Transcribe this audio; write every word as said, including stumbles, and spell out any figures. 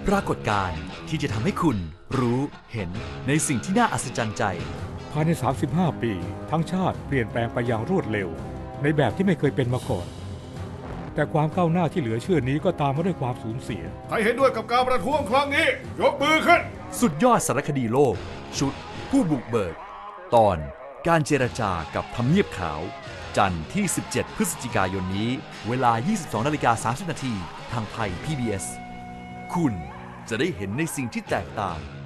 ปรากฏการณ์ที่จะทำให้คุณรู้เห็นในสิ่งที่น่าอัศจรรย์ใจภายในสามสิบห้าปีทั้งชาติเปลี่ยนแปลงไปอย่างรวดเร็วในแบบที่ไม่เคยเป็นมาก่อนแต่ความก้าวหน้าที่เหลือเชื่อนี้ก็ตามมาด้วยความสูญเสียใครเห็นด้วยกับการประท้วงครั้งนี้ยกมือขึ้นสุดยอดสารคดีโลกชุดผู้บุกเบิกตอนการเจรจากับทำเนียบขาวจันทร์ที่สิบเจ็ดพฤศจิกายนนี้เวลา ยี่สิบสองนาฬิกาสามสิบนาทีทางไทย พี บี เอส คุณจะได้เห็นในสิ่งที่แตกต่าง